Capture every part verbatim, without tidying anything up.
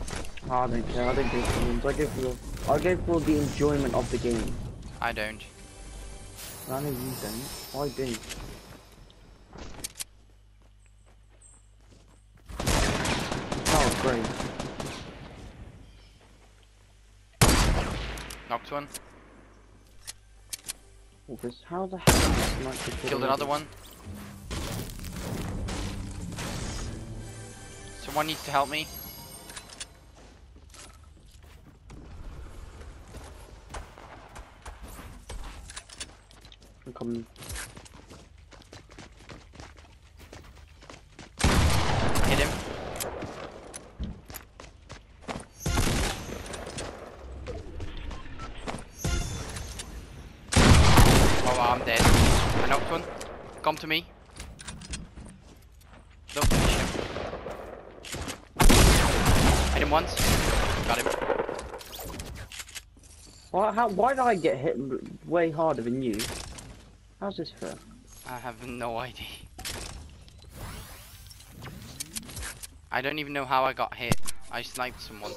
I don't care. I don't go for wins. I go for the. I go for the enjoyment of the game. I don't. I know you don't. I do. Oh, great. Knocked one. Oh, this, how the hell is this sniper kill Killed another one. Someone needs to help me. I'm coming. Hit him. Oh, I'm dead. I knocked one. Come to me. Don't finish him. Hit him once. Got him. Why, how, why did I get hit way harder than you? How's this fair? I have no idea. I don't even know how I got hit. I sniped someone.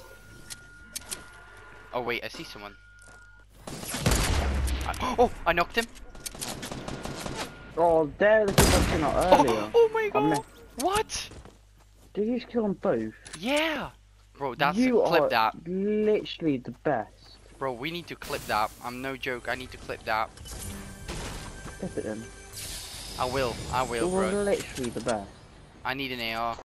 Oh wait, I see someone. I, oh, I knocked him. Oh, there the people I came out Oh, earlier. oh my god! I'm What? Did you just kill them both? Yeah! Bro, that's you a clip are that. literally the best. Bro, we need to clip that. I'm no joke, I need to clip that. Clip it in. I will, I will, You're bro. literally the best. I need an A R.